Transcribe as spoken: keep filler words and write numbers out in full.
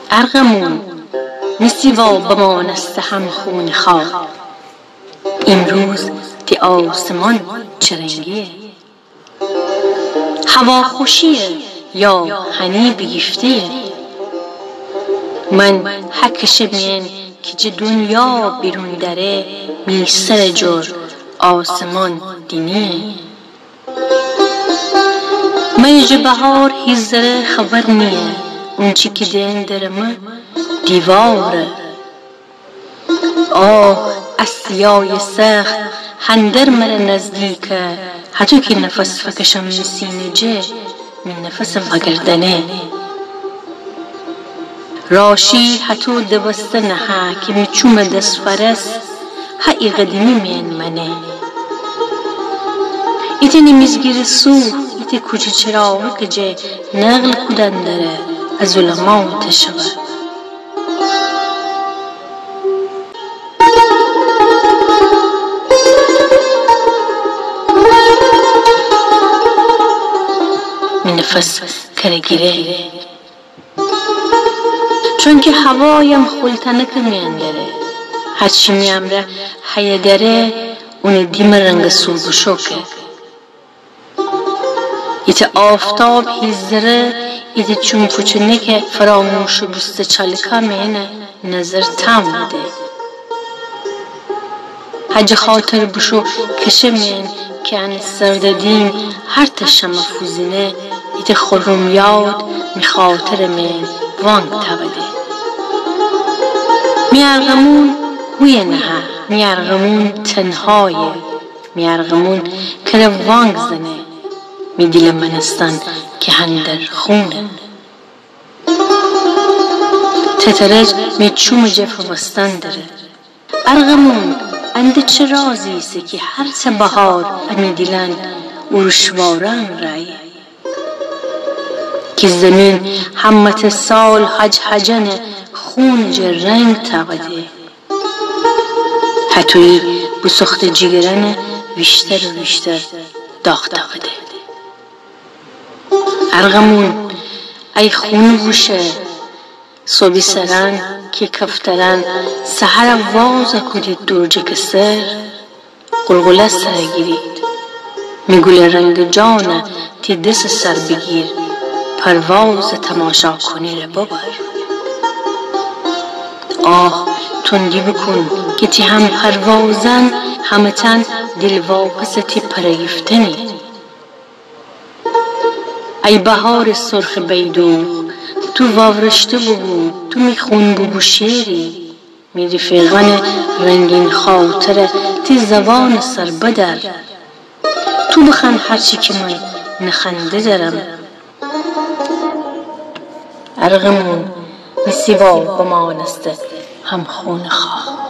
ارغمون نسیوا بمانست هم خون خواه. امروز دی آسمان چرنگیه، هوا خوشیه یا هنی بگیفتیه. من حکش من که جه دنیا بیرون داره، می سر جور آسمان دینیه. من جه بهار هیزره خبر نیه، اون چی که دین درمه دیواره. آه اسیای سخت هندر مره نزدیکه، حتی که نفس فکشم من سینه جه من نفسم اگردنه. راشی حتی دبسته نها که می چوم دست فرس هایی قدیمی من منه. ایتی نمیزگیر سو ایتی کجی چراوه که جه نقل کدن داره از ظلمات شبه. می نفس کرگیره چون که هوایم خلطنک میاندره، هرچی میامره حیدره اون دیم رنگ سرب و شوکه. ایت آفتاب هیزره ایت چون پوچنه که فراموش و بسته چالکا مینه نظر تام بده. حج خاطر بشو کشه مین که ان سرددین هر تشم فوزینه ایت خرم یاد می خاطر من وانگ تبده. میارغمون هوی نها، میارغمون تنهایه، میارغمون کره وانگ زنه، می دیل منستان که هندر خونه. تترج می چوم جف وستان داره. ارغمون انده چه رازیسه که هر چه بهار امی دیلن ورشواران رای. که زمین همت سال حج حجنه خون جه رنگ تابده. حتوی بسخت جگرنه ویشتر و ویشتر داغ تابده. ارغمون ای خون بوشه صبی سران که کفتران سحر وازه کدید درجه کسر قلقله سر گیرید. میگوله رنگ جانه تی دست سر بگیر، پرواز تماشا کنی رو ببر. آه تندی بکن که تی هم پروازن همه تن دل واپس تی پرگفتنی. ای بهار سرخ بیدون تو واورشته بگو، تو میخون بگو شیری. می رفیقان رنگین خاطره تی زبان سر بدر. تو بخند هرچی که من نخنده دارم. ارغمون نسیوا بمانسته هم خون خواه.